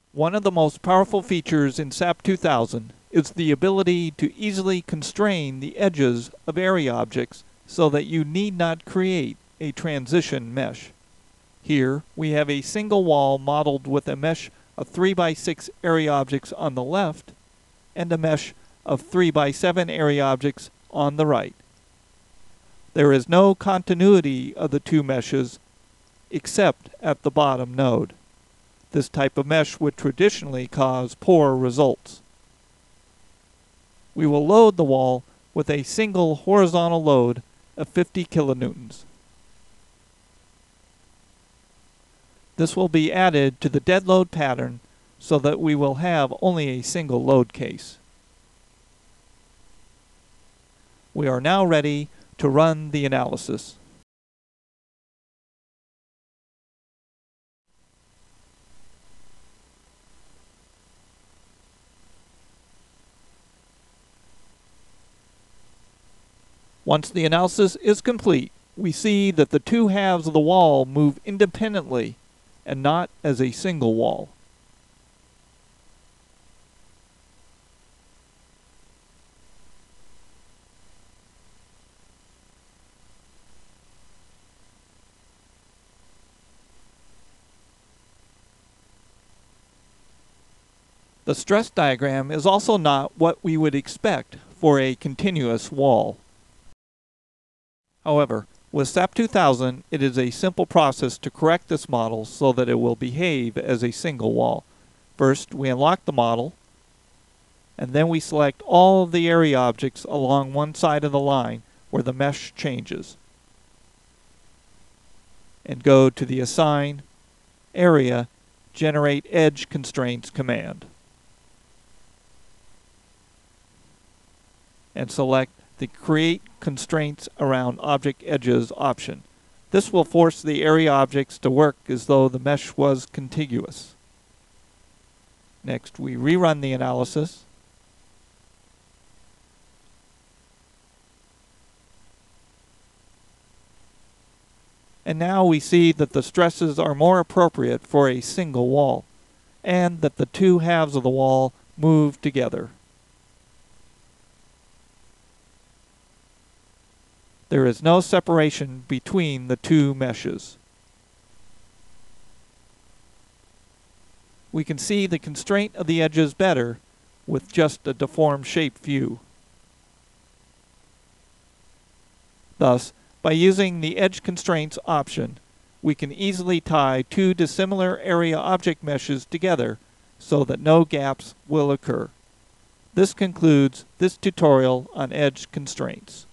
One of the most powerful features in SAP 2000 is the ability to easily constrain the edges of area objects so that you need not create a transition mesh. Here we have a single wall modeled with a mesh of 3 by 6 area objects on the left and a mesh of 3 by 7 area objects on the right. There is no continuity of the two meshes except at the bottom node. This type of mesh would traditionally cause poor results. We will load the wall with a single horizontal load of 50 kilonewtons. This will be added to the dead load pattern so that we will have only a single load case. We are now ready to run the analysis. Once the analysis is complete, we see that the two halves of the wall move independently and not as a single wall. The stress diagram is also not what we would expect for a continuous wall. However, with SAP 2000, it is a simple process to correct this model so that it will behave as a single wall. First, we unlock the model, and then we select all of the area objects along one side of the line where the mesh changes, and go to the Assign, Area, Generate Edge Constraints command, and select the Create Constraints Around Object Edges option. This will force the area objects to work as though the mesh was contiguous. Next, we rerun the analysis. And now we see that the stresses are more appropriate for a single wall, and that the two halves of the wall move together. There is no separation between the two meshes. We can see the constraint of the edges better with just a deformed shape view. Thus, by using the Edge Constraints option, we can easily tie two dissimilar area object meshes together so that no gaps will occur. This concludes this tutorial on edge constraints.